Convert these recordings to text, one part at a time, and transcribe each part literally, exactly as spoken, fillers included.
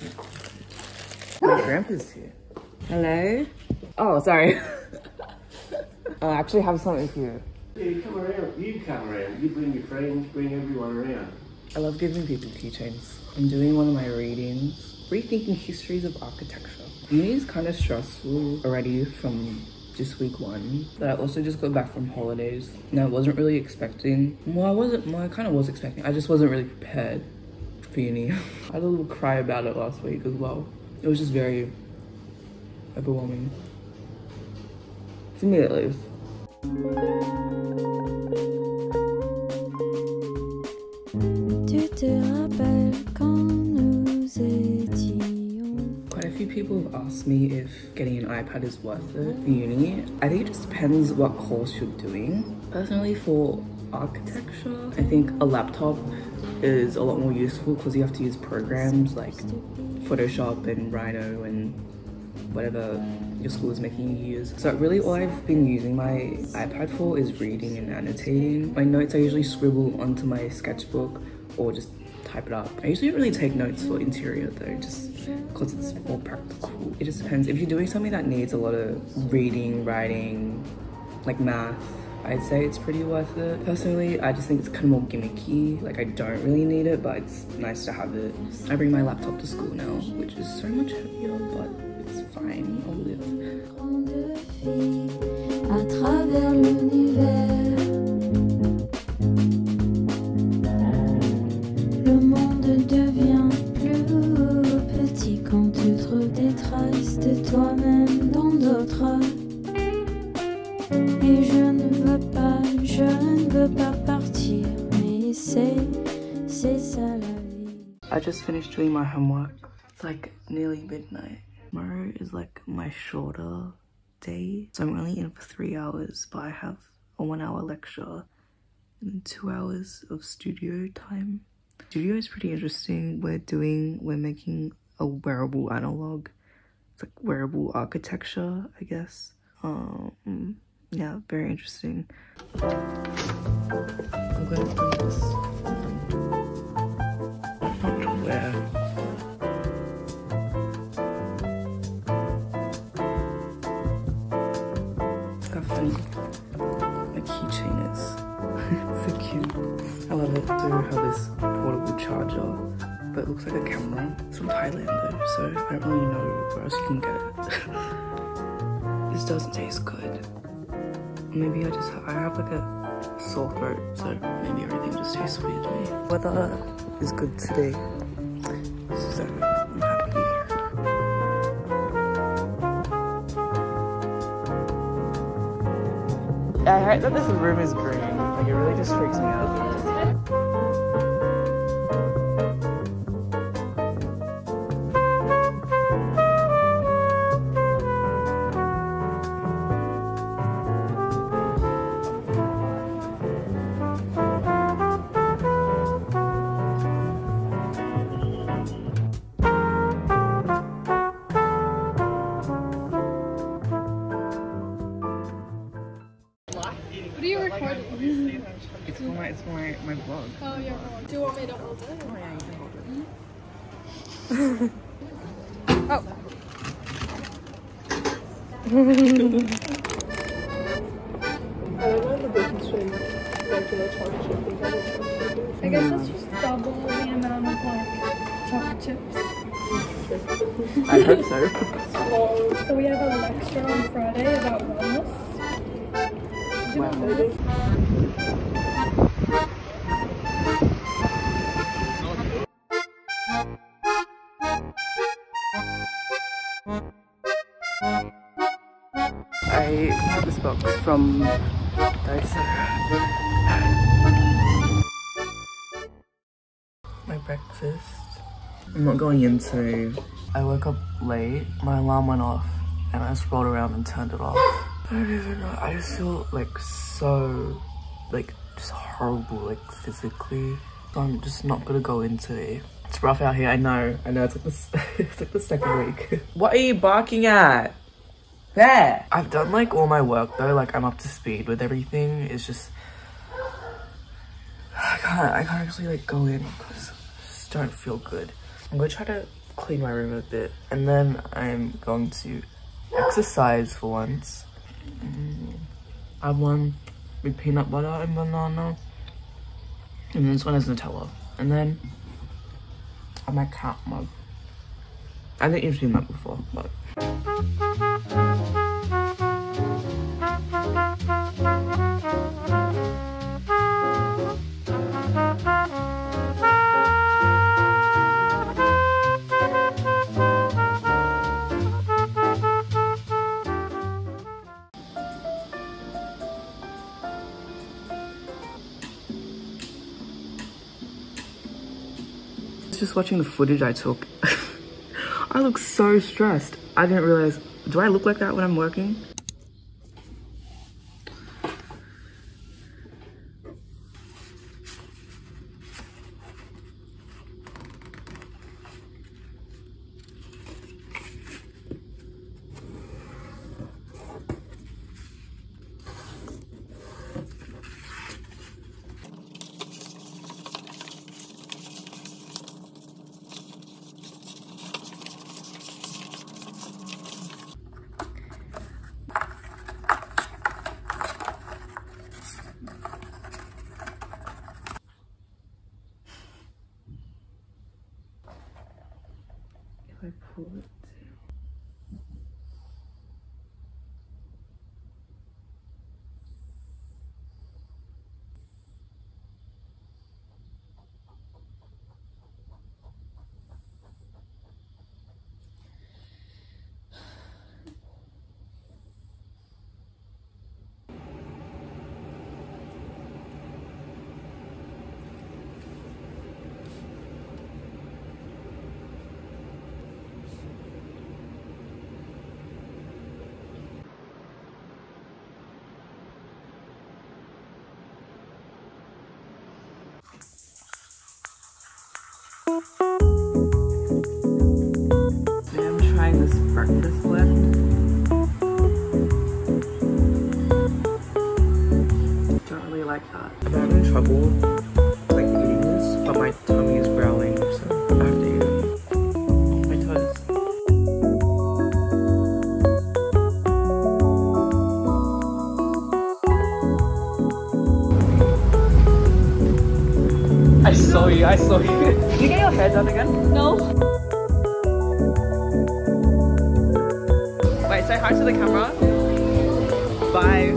My grandpa's here. Hello? Oh, sorry. I actually have something for you. Yeah, you come around. You come around. You bring your friends, bring everyone around. I love giving people keychains. I'm doing one of my readings, Rethinking Histories of Architecture. Uni is kind of stressful already from just week one, but I also just got back from holidays. Now I wasn't really expecting, well I wasn't, well I kind of was expecting, I just wasn't really prepared for uni. I had a little cry about it last week as well. It was just very overwhelming. For me at least. Tu te rappelles quand nous étions? Quite a few people have asked me if getting an iPad is worth it for uni. I think it just depends what course you're doing. Personally, for architecture, I think a laptop is a lot more useful because you have to use programs like Photoshop and Rhino and whatever your school is making you use. So really all I've been using my iPad for is reading and annotating. My notes I usually scribble onto my sketchbook or just type it up. I usually don't really take notes for interior though, just because it's more practical. It just depends. If you're doing something that needs a lot of reading, writing, like math, I'd say it's pretty worth it. Personally, I just think it's kind of more gimmicky. Like I don't really need it, but it's nice to have it. I bring my laptop to school now, which is so much heavier, but it's fine. I'll live. À travers l'univers, le monde devient plus petit quand tu trouves des traces de toi-même dans d'autres. Et je ne veux pas, je ne veux pas partir, mais c'est, c'est ça la vie. I just finished doing my homework. It's like nearly midnight. Tomorrow is like my shorter day, so I'm only in for three hours, but I have a one hour lecture and two hours of studio time. Studio is pretty interesting. We're doing, we're making a wearable analog. It's like wearable architecture, I guess. Um, yeah, very interesting. I'm gonna bring this not to wear. Look how funny my keychain is. It's so cute. I love it. I do have this portable charger, but it looks like a camera. It's from Thailand though, so I don't really know where else you can get it. This doesn't taste good. Maybe I just have, I have like a sore throat, so maybe everything just tastes weird to me. Weather is good today, so I'm happy. I heard that this room is green. Like it really just freaks me out. What are you recording? It's for my, it's for my, my vlog. Oh, your vlog. Do you want me to hold it? Oh yeah, you can hold it. Oh. I guess that's just double the amount of like chocolate chips. I hope so. So we have a lecture on Friday about wellness. Wow. I took this box from Daiso. My breakfast. I'm not going into. I woke up late, my alarm went off, and I scrolled around and turned it off. I don't even know, I just feel like so, like, just horrible, like, physically. So I'm just not gonna go into it. It's rough out here, I know, I know, it's like the, it's like the second week. What are you barking at? There! I've done, like, all my work, though, like, I'm up to speed with everything. It's just, I can't, I can't actually, like, go in, because I just don't feel good. I'm gonna try to clean my room a bit, and then I'm going to exercise for once. Mm, I have one with peanut butter and banana, and this one has Nutella, and then I have my cat mug. I think you've seen that before, but just watching the footage I took. I look so stressed. I didn't realize, do I look like that when I'm working? I pull it down. Today I'm trying this breakfast blend. Don't really like that. I'm having trouble like eating this, but my tummy is growling, so I have to eat it. My toes. I saw you, I saw you. Did you get your hair done again? No. Wait, say hi to the camera. Bye.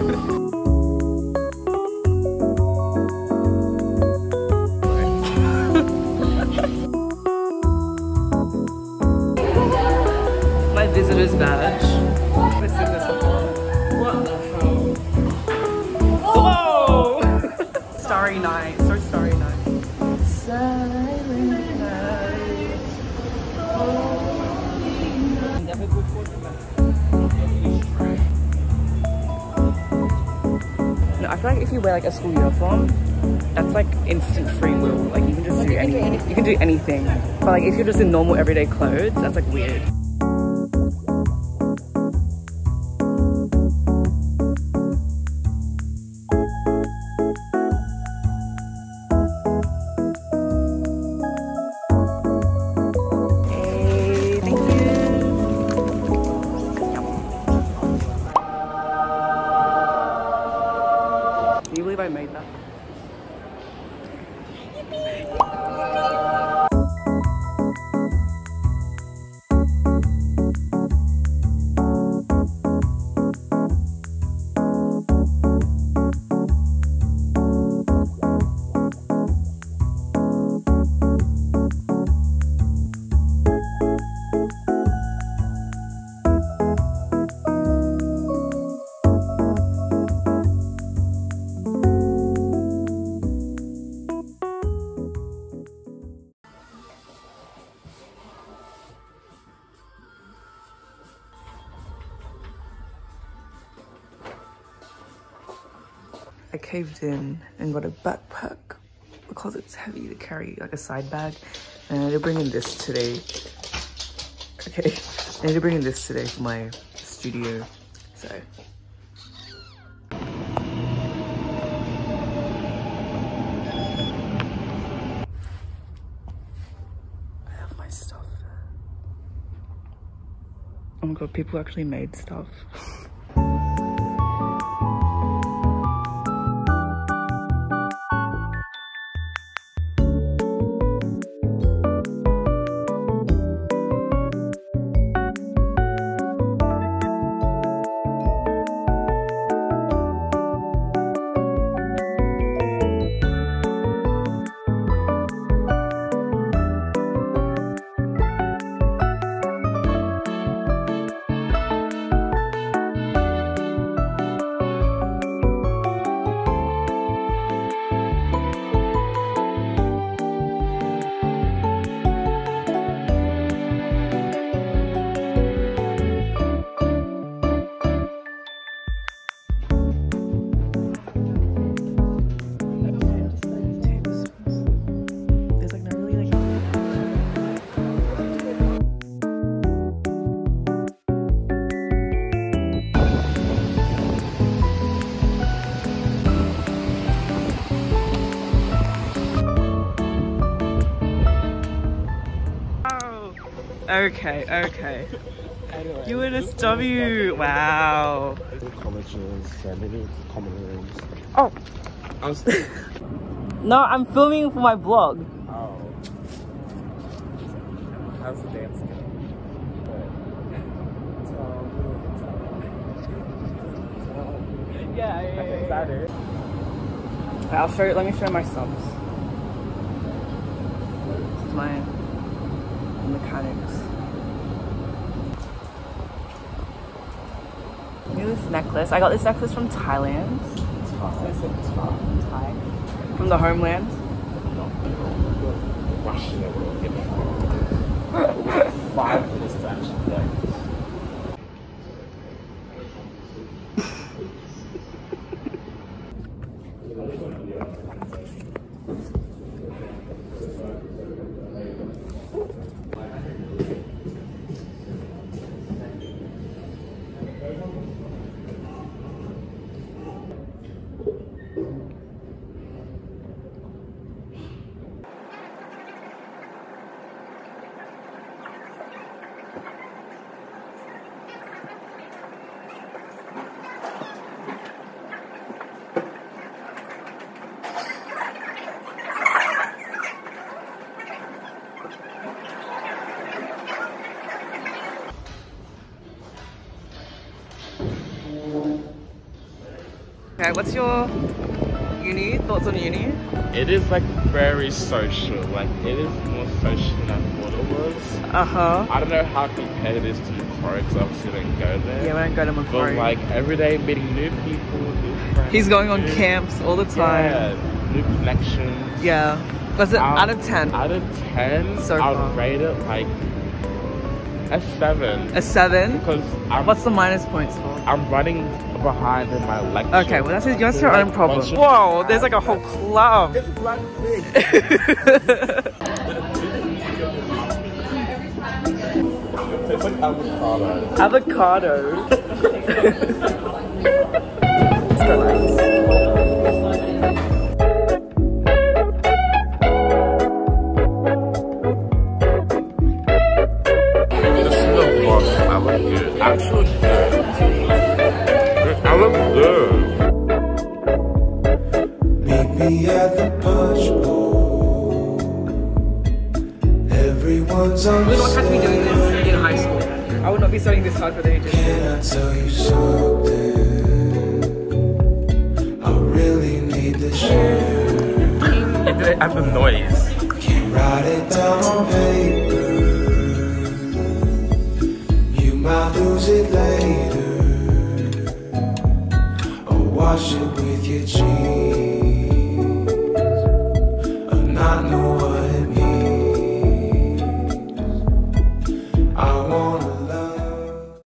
My visitor's badge. I've seen this before. What the hell? Whoa! Starry night, so starry night. Silent night. No, I feel like if you wear like a school uniform, that's like instant free will. Like you can just do anything. You can do anything. But like if you're just in normal everyday clothes, that's like weird. Can you believe I made that? I caved in and got a backpack because it's heavy to carry, like a side bag. And I need to bring in this today. Okay, I need to bring in this today for my studio, so. I have my stuff. Oh my god, people actually made stuff. Okay, okay. Anyway, U N S W, wow. Colleges, so many common rooms. Oh, I was no, I'm filming for my vlog. Oh. How's the dance going? Yeah, yeah, Okay, is that it? I'll show you, let me show you my subs. This is my mechanics. Look at this necklace. I got this necklace from Thailand. Thai. From the homeland. Rushing everyone, get back. Five minutes to actually play. Okay, what's your uni? Thoughts on uni? It is like very social, like it is more social than I thought it was. Uh-huh. I don't know how compared it is to Macquarie because obviously I didn't go there. Yeah, we don't go to But Macquarie. like every day meeting new people, new friends. He's going on new, camps all the time. Yeah, new connections. Yeah. Was it Um, out of ten? Out of ten, So I far. would rate it like a seven. A seven? Because I'm, What's the minus points for? I'm running behind in my lecture. Okay, well that's, that's your Like, own problem. once you- Whoa, there's like a whole club. It's black big. It's like avocado. Avocado. Let's go, guys. This is the vlog. I look good. I actually look good. I look good. Meet me at the punch bowl. Everyone's on We would not have to be doing this in high school. I would not be studying this hard for the ages. Can I tell you something? I really need to share. It didn't have the noise. Can't write it down on paper. You might lose it later, or wash it with your jeans.